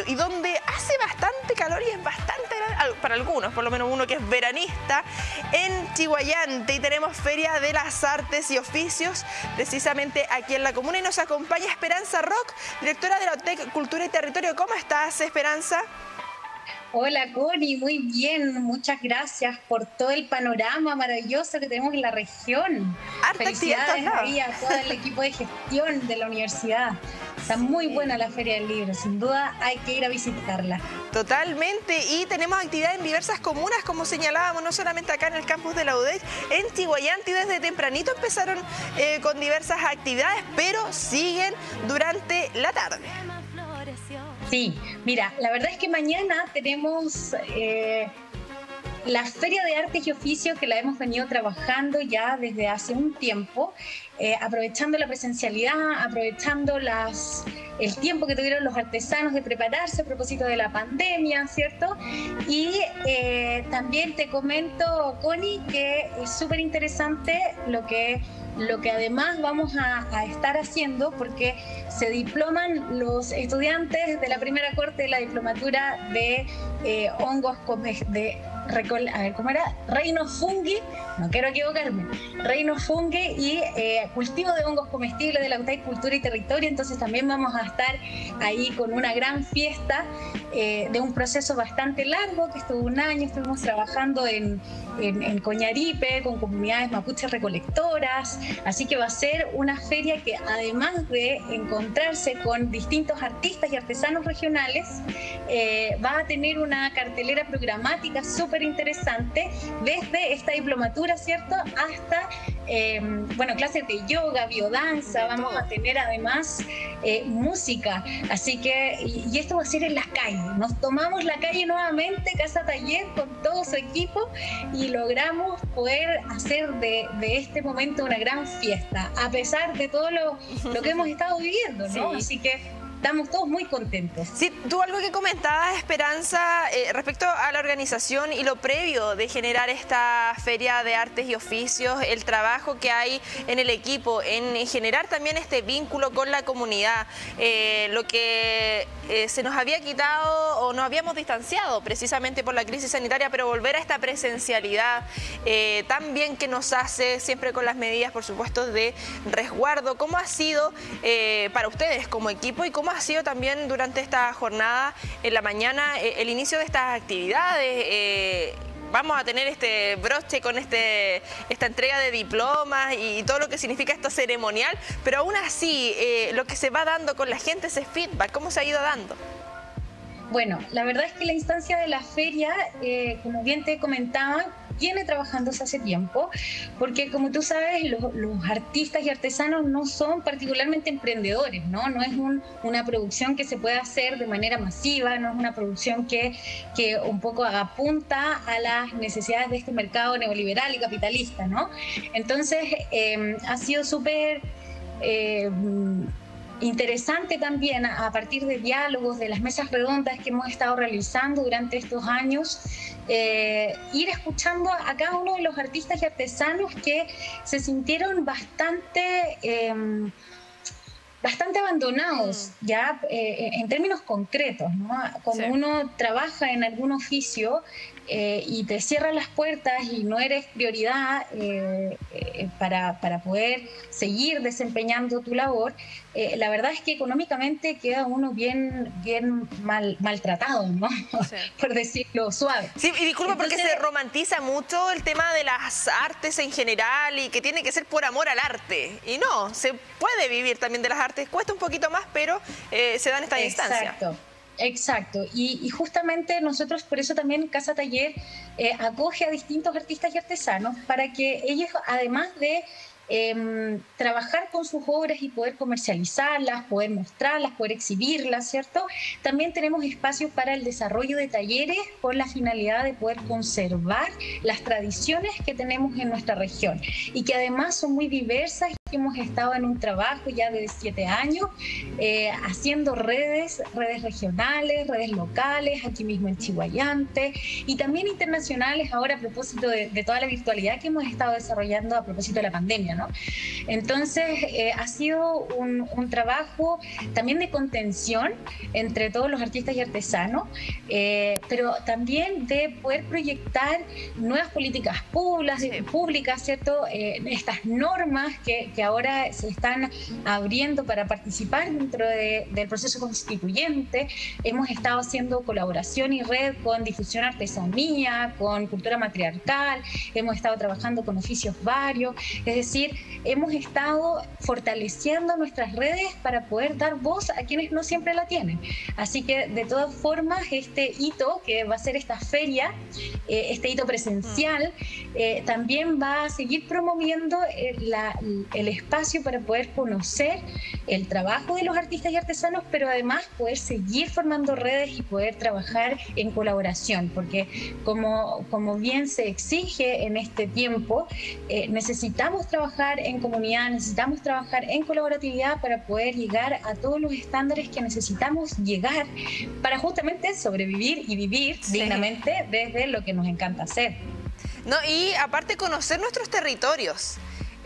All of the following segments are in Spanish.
y donde hace bastante calor y es bastante para algunos, por lo menos uno que es veranista, en Chiguayante, y tenemos Feria de las Artes y Oficios precisamente aquí en la comuna, y nos acompaña Esperanza Rock, directora de la UTEC Cultura y Territorio. ¿Cómo estás, Esperanza? Hola Connie, muy bien, muchas gracias por todo el panorama maravilloso que tenemos en la región. Harta Felicidades actividad, ahí a todo el equipo de gestión de la universidad. Está muy buena la Feria del Libro, sin duda hay que ir a visitarla. Totalmente, y tenemos actividades en diversas comunas, como señalábamos, no solamente acá en el campus de la UDEC, en Chiguayante, y desde tempranito empezaron con diversas actividades, pero siguen durante la tarde. Sí, mira, la verdad es que mañana tenemos la Feria de Artes y Oficios, que la hemos venido trabajando ya desde hace un tiempo, aprovechando la presencialidad, aprovechando el tiempo que tuvieron los artesanos de prepararse a propósito de la pandemia, ¿cierto? Y también te comento, Connie, que es súper interesante lo que además vamos a estar haciendo, porque se diploman los estudiantes de la primera corte de la diplomatura de hongos ¿cómo era? Reino Fungi, no quiero equivocarme, Reino Fungi y cultivo de hongos comestibles de la UTEC Cultura y Territorio. Entonces también vamos a estar ahí con una gran fiesta de un proceso bastante largo, que estuvo un año, estuvimos trabajando en Coñaripe con comunidades mapuches recolectoras, así que va a ser una feria que, además de encontrarse con distintos artistas y artesanos regionales, va a tener una cartelera programática súper interesante, desde esta diplomatura, ¿cierto?, hasta clases de yoga, biodanza. Vamos a tener además música, así que, y esto va a ser en las calles. Nos tomamos la calle nuevamente, Casa Taller, con todo su equipo, y logramos poder hacer de este momento una gran fiesta, a pesar de todo lo que hemos estado viviendo, ¿no? Sí. Así que estamos todos muy contentos. Sí, tú algo que comentabas, Esperanza, respecto a la organización y lo previo de generar esta Feria de Artes y Oficios, el trabajo que hay en el equipo, en generar también este vínculo con la comunidad, lo que se nos había quitado o nos habíamos distanciado precisamente por la crisis sanitaria, pero volver a esta presencialidad tan bien que nos hace, siempre con las medidas, por supuesto, de resguardo. ¿Cómo ha sido para ustedes como equipo, y cómo ha sido también durante esta jornada en la mañana el inicio de estas actividades? Vamos a tener este broche con esta entrega de diplomas y todo lo que significa esto ceremonial, pero aún así lo que se va dando con la gente, ese feedback, ¿cómo se ha ido dando? Bueno, la verdad es que la instancia de la feria, como bien te comentaba, viene trabajándose hace tiempo, porque, como tú sabes, los artistas y artesanos no son particularmente emprendedores, ¿no? No es una producción que se pueda hacer de manera masiva, no es una producción que un poco apunta a las necesidades de este mercado neoliberal y capitalista, ¿no? Entonces, ha sido súper interesante también, a partir de diálogos, de las mesas redondas que hemos estado realizando durante estos años, ir escuchando a cada uno de los artistas y artesanos que se sintieron bastante abandonados, ya en términos concretos, ¿no? Cuando uno trabaja en algún oficio y te cierran las puertas y no eres prioridad para poder seguir desempeñando tu labor, la verdad es que económicamente queda uno bien maltratado, ¿no? Sí. Por decirlo suave. Sí, y disculpa, porque se romantiza mucho el tema de las artes en general y que tiene que ser por amor al arte. Y no, se puede vivir también de las artes. Cuesta un poquito más, pero se dan estas instancias. Exacto, y justamente nosotros por eso también Casa Taller acoge a distintos artistas y artesanos, para que ellos, además de trabajar con sus obras y poder comercializarlas, poder mostrarlas, poder exhibirlas, ¿cierto? También tenemos espacios para el desarrollo de talleres con la finalidad de poder conservar las tradiciones que tenemos en nuestra región, y que además son muy diversas que hemos estado en un trabajo ya de 7 años, haciendo redes regionales, redes locales, aquí mismo en Chiguayante, y también internacionales ahora a propósito de toda la virtualidad que hemos estado desarrollando a propósito de la pandemia, ¿no? Entonces, ha sido un trabajo también de contención entre todos los artistas y artesanos, pero también de poder proyectar nuevas políticas públicas, ¿cierto? Estas normas que ahora se están abriendo para participar dentro del proceso constituyente. Hemos estado haciendo colaboración y red con Difusión Artesanía, con Cultura Matriarcal, hemos estado trabajando con oficios varios, es decir, hemos estado fortaleciendo nuestras redes para poder dar voz a quienes no siempre la tienen. Así que, de todas formas, este hito que va a ser esta feria, este hito presencial, también va a seguir promoviendo el espacio para poder conocer el trabajo de los artistas y artesanos, pero además poder seguir formando redes y poder trabajar en colaboración, porque como bien se exige en este tiempo, necesitamos trabajar en comunidad, necesitamos trabajar en colaboratividad para poder llegar a todos los estándares que necesitamos llegar para justamente sobrevivir y vivir dignamente desde lo que nos encanta hacer. No, y aparte conocer nuestros territorios.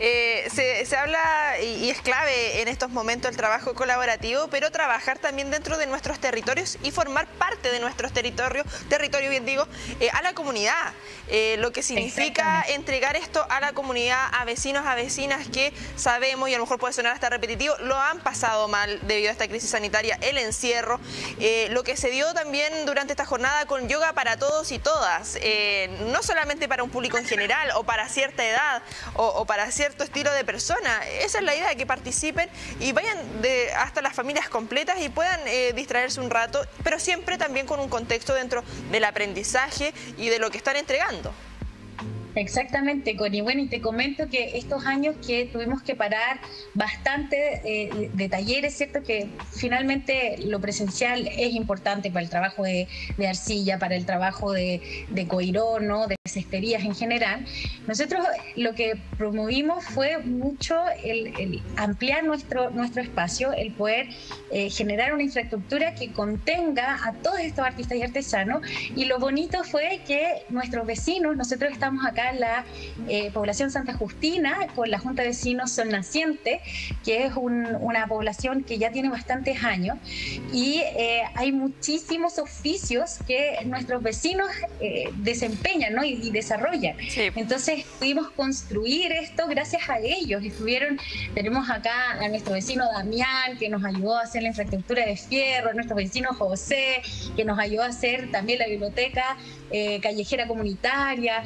Se habla, y es clave en estos momentos el trabajo colaborativo, pero trabajar también dentro de nuestros territorios y formar parte de nuestros territorio bien digo, a la comunidad. Lo que significa entregar esto a la comunidad, a vecinos, a vecinas que sabemos, y a lo mejor puede sonar hasta repetitivo, lo han pasado mal debido a esta crisis sanitaria, el encierro, lo que se dio también durante esta jornada con yoga para todos y todas, no solamente para un público en general o para cierta edad o para cierto estilo de persona. Esa es la idea, de que participen y vayan hasta las familias completas y puedan distraerse un rato, pero siempre también con un contexto dentro del aprendizaje y de lo que están entregando. Exactamente, Connie. Bueno, y te comento que estos años que tuvimos que parar bastante de talleres, ¿cierto? Que finalmente lo presencial es importante para el trabajo de arcilla, para el trabajo de coirón, ¿no? De cesterías en general. Nosotros lo que promovimos fue mucho el ampliar nuestro espacio, el poder generar una infraestructura que contenga a todos estos artistas y artesanos. Y lo bonito fue que nuestros vecinos, nosotros estamos acá en la población Santa Justina, con la Junta de Vecinos Sol Naciente, que es una población que ya tiene bastantes años, y hay muchísimos oficios que nuestros vecinos desempeñan, ¿no? y desarrollan. Sí. Entonces pudimos construir esto gracias a ellos. Tenemos acá a nuestro vecino Damián, que nos ayudó a hacer la infraestructura de fierro, a nuestro vecino José, que nos ayudó a hacer también la biblioteca callejera comunitaria,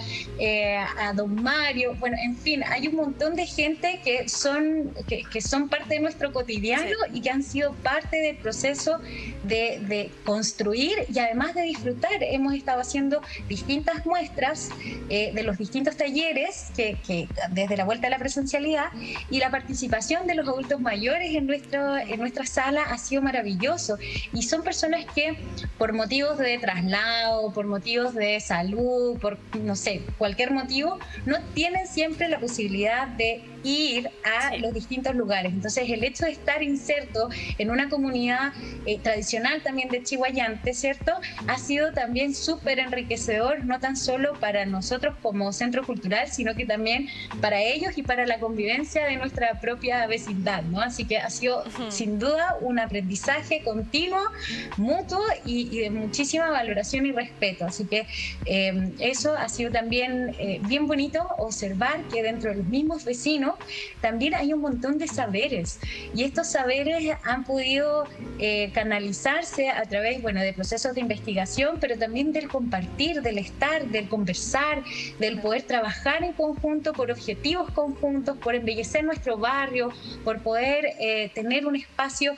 a don Mario. Bueno, en fin, hay un montón de gente que son parte de nuestro cotidiano, sí, y que han sido parte del proceso de construir y además de disfrutar. Hemos estado haciendo distintas muestras de los distintos talleres que desde la vuelta a la presencialidad, y la participación de los adultos mayores en nuestra sala ha sido maravilloso, y son personas que por motivos de traslado, por motivos de salud, por no sé, cualquier motivo, no tienen siempre la posibilidad de ir a los distintos lugares. Entonces, el hecho de estar inserto en una comunidad tradicional también de Chiguayante, ¿cierto?, ha sido también súper enriquecedor, no tan solo para nosotros como centro cultural, sino que también para ellos y para la convivencia de nuestra propia vecindad, ¿no? Así que ha sido sin duda un aprendizaje continuo, mutuo y de muchísima valoración y respeto. Así que eso ha sido también bien bonito observar que dentro de los mismos vecinos también hay un montón de saberes, y estos saberes han podido canalizarse a través, bueno, de procesos de investigación, pero también del compartir, del estar, del conversar, del poder trabajar en conjunto por objetivos conjuntos, por embellecer nuestro barrio, por poder tener un espacio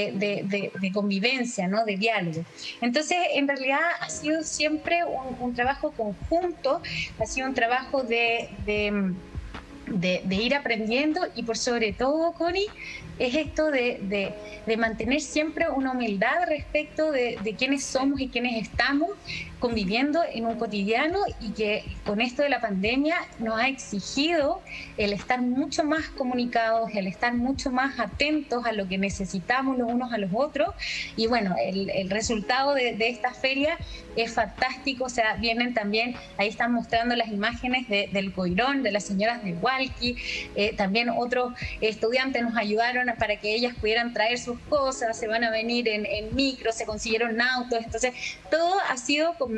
de convivencia, ¿no?, de diálogo. Entonces, en realidad ha sido siempre un trabajo conjunto, ha sido un trabajo de de ir aprendiendo, y por sobre todo, Connie, es esto de mantener siempre una humildad respecto de quiénes somos y quiénes estamos conviviendo en un cotidiano, y que con esto de la pandemia nos ha exigido el estar mucho más comunicados, el estar mucho más atentos a lo que necesitamos los unos a los otros. Y bueno, el resultado de esta feria es fantástico. O sea, vienen también, ahí están mostrando las imágenes del Coirón, de las señoras de Hualqui. También otros estudiantes nos ayudaron para que ellas pudieran traer sus cosas, se van a venir en micro, se consiguieron autos. Entonces todo ha sido como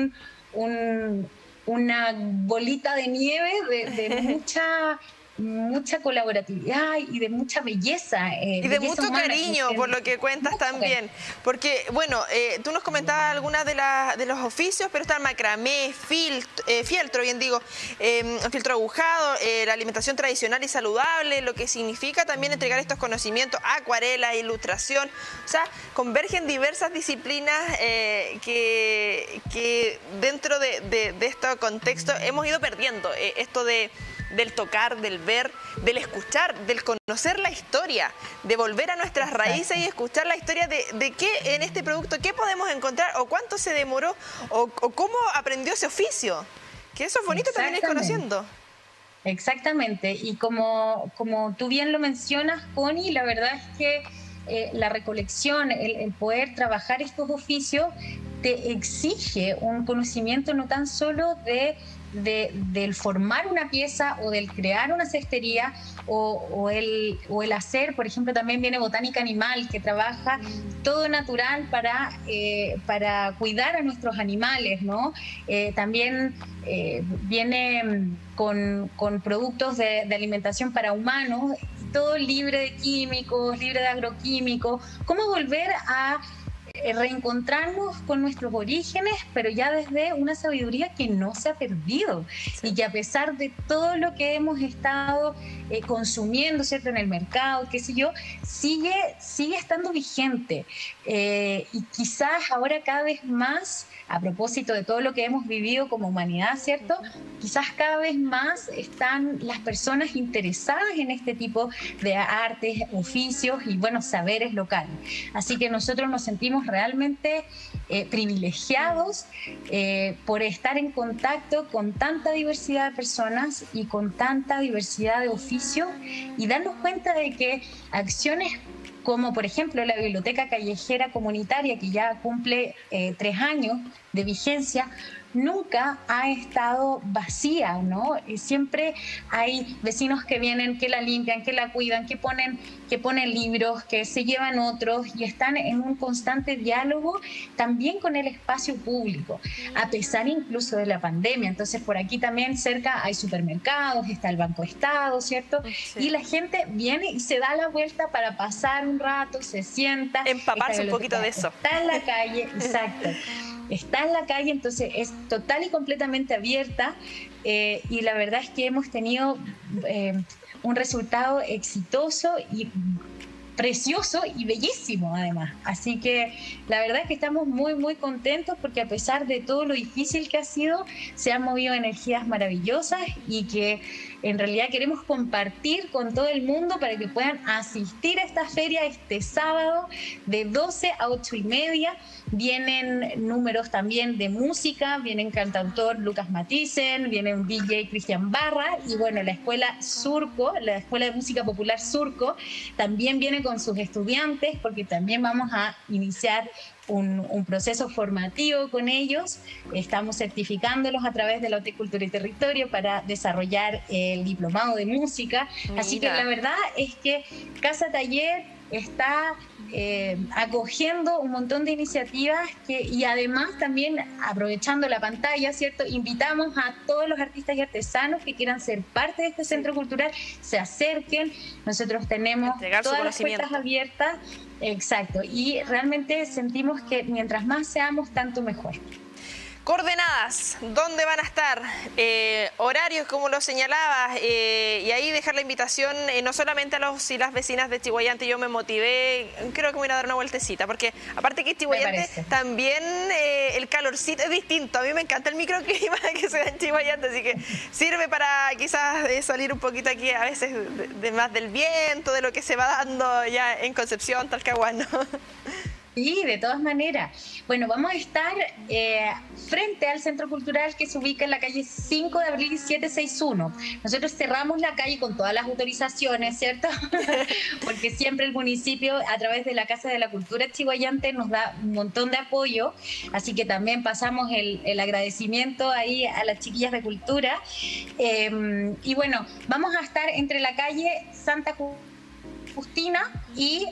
una bolita de nieve de mucha colaboratividad y de mucha belleza. Y de mucho humana, cariño, por lo que cuentas también. Porque, bueno, tú nos comentabas algunas de los oficios, pero está el macramé, fieltro, bien digo, fieltro agujado, la alimentación tradicional y saludable, lo que significa también entregar estos conocimientos, acuarela, ilustración. O sea, convergen diversas disciplinas que dentro de este contexto hemos ido perdiendo. Esto del tocar, del ver, del escuchar, del conocer la historia, de volver a nuestras raíces y escuchar la historia de qué en este producto, qué podemos encontrar, o cuánto se demoró, o cómo aprendió ese oficio. Que eso es bonito también ir conociendo. Exactamente, y como tú bien lo mencionas, Connie, la verdad es que la recolección, el poder trabajar estos oficios, te exige un conocimiento no tan solo del formar una pieza o del crear una cestería o el hacer. Por ejemplo, también viene Botánica Animal, que trabaja todo natural para cuidar a nuestros animales, ¿no? También viene con productos de alimentación para humanos, todo libre de químicos, libre de agroquímicos. ¿Cómo volver a reencontrarnos con nuestros orígenes, pero ya desde una sabiduría que no se ha perdido, sí, y que a pesar de todo lo que hemos estado consumiendo, ¿cierto?, en el mercado, qué sé yo, sigue estando vigente, y quizás ahora cada vez más, a propósito de todo lo que hemos vivido como humanidad, ¿cierto?, quizás cada vez más están las personas interesadas en este tipo de artes, oficios y, bueno, saberes locales. Así que nosotros nos sentimos realmente privilegiados por estar en contacto con tanta diversidad de personas y con tanta diversidad de oficios, y darnos cuenta de que acciones como por ejemplo la Biblioteca Callejera Comunitaria, que ya cumple 3 años de vigencia, nunca ha estado vacía, ¿no? Siempre hay vecinos que vienen, que la limpian, que la cuidan, que ponen libros, que se llevan otros, y están en un constante diálogo también con el espacio público, a pesar incluso de la pandemia. Entonces, por aquí también cerca hay supermercados, está el Banco Estado, ¿cierto? Sí. Y la gente viene y se da la vuelta para pasar un rato, se sienta. Empaparse un poquito de eso. Está en la calle, exacto. Está en la calle, entonces es total y completamente abierta, y la verdad es que hemos tenido un resultado exitoso y precioso y bellísimo además. Así que la verdad es que estamos muy, muy contentos, porque a pesar de todo lo difícil que ha sido, se han movido energías maravillosas, y que en realidad queremos compartir con todo el mundo para que puedan asistir a esta feria este sábado de 12 a 8:30. Vienen números también de música, vienen cantautor Lucas Matisen, viene un DJ Cristian Barra, y bueno, la Escuela Surco, la Escuela de Música Popular Surco, también viene con sus estudiantes, porque también vamos a iniciar un proceso formativo con ellos. Estamos certificándolos a través de la OT Cultura y Territorio para desarrollar el diplomado de música. Mira. Así que la verdad es que Casa Taller está acogiendo un montón de iniciativas y además también aprovechando la pantalla, ¿cierto? Invitamos a todos los artistas y artesanos que quieran ser parte de este centro cultural, se acerquen. Nosotros tenemos todas las puertas abiertas. Exacto, y realmente sentimos que mientras más seamos, tanto mejor. Coordenadas, ¿dónde van a estar? Horarios, como lo señalabas, y ahí dejar la invitación no solamente a los y las vecinas de Chiguayante. Yo me motivé, creo que me voy a dar una vueltecita, porque aparte que Chiguayante también el calorcito es distinto. A mí me encanta el microclima que se da en Chiguayante, así que sirve para quizás salir un poquito aquí a veces de más del viento, de lo que se va dando ya en Concepción, Talcahuano. Sí, de todas maneras. Bueno, vamos a estar frente al Centro Cultural que se ubica en la calle 5 de abril 761. Nosotros cerramos la calle con todas las autorizaciones, ¿cierto? Porque siempre el municipio, a través de la Casa de la Cultura Chiguayante, nos da un montón de apoyo. Así que también pasamos el agradecimiento ahí a las chiquillas de cultura. Y bueno, vamos a estar entre la calle Santa Justina y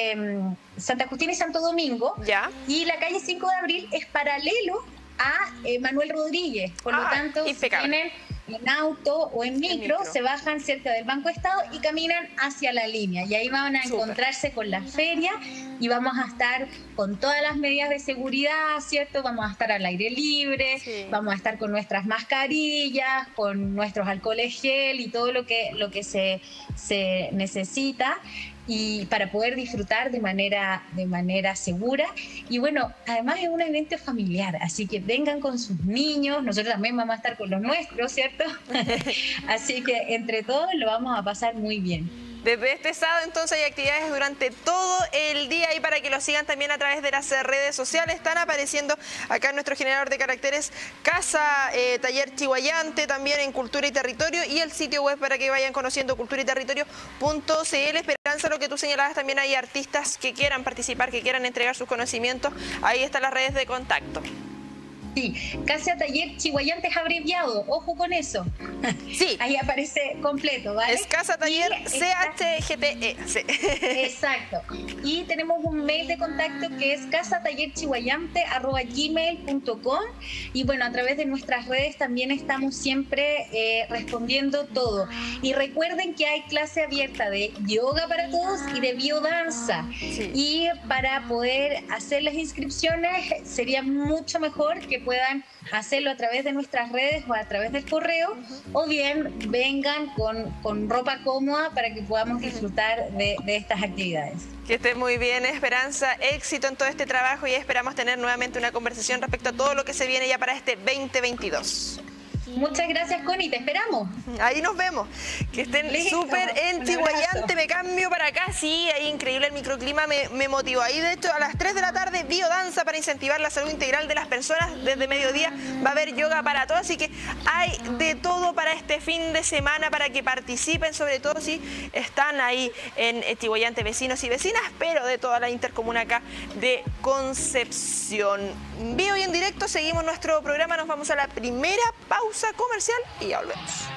Santo Domingo. ¿Ya? Y la calle 5 de abril es paralelo a Manuel Rodríguez. Por lo tanto, si vienen en auto o en micro, se bajan cerca del Banco Estado y caminan hacia la línea. Y ahí van a encontrarse con la feria y vamos a estar con todas las medidas de seguridad, ¿cierto? Vamos a estar al aire libre, vamos a estar con nuestras mascarillas, con nuestros alcoholes gel y todo lo que se necesita, y para poder disfrutar de manera segura. Y bueno, además es un evento familiar, así que vengan con sus niños, nosotros también vamos a estar con los nuestros, ¿cierto? Así que entre todos lo vamos a pasar muy bien. Desde este sábado entonces hay actividades durante todo el día y para que lo sigan también a través de las redes sociales. Están apareciendo acá en nuestro generador de caracteres Casa Taller Chiguayante, también en Cultura y Territorio, y el sitio web para que vayan conociendo culturayterritorio.cl. Esperanza, lo que tú señalabas, también hay artistas que quieran participar, que quieran entregar sus conocimientos. Ahí están las redes de contacto. Sí, Casa Taller Chiguayante es abreviado, ojo con eso. Sí. Ahí aparece completo, ¿vale? Es Casa Taller CHGTE. Sí. Exacto. Y tenemos un mail de contacto que es casatallerchiguayante@gmail.com. Y bueno, a través de nuestras redes también estamos siempre respondiendo todo. Y recuerden que hay clase abierta de yoga para todos y de biodanza. Sí. Y para poder hacer las inscripciones sería mucho mejor que puedan hacerlo a través de nuestras redes o a través del correo, o bien vengan con ropa cómoda para que podamos disfrutar de estas actividades. Que esté muy bien, Esperanza, éxito en todo este trabajo y esperamos tener nuevamente una conversación respecto a todo lo que se viene ya para este 2022. Muchas gracias, Connie, te esperamos. Ahí nos vemos. Que estén súper en Chiguayante. Me cambio para acá, sí, ahí increíble el microclima, me motivó. Ahí de hecho a las 3 de la tarde biodanza para incentivar la salud integral de las personas. Desde mediodía va a haber yoga para todos, así que hay de todo para este fin de semana para que participen, sobre todo si están ahí en Chiguayante, vecinos y vecinas, pero de toda la intercomuna acá de Concepción. Vivo y en directo, seguimos nuestro programa, nos vamos a la primera pausa comercial y ya volvemos.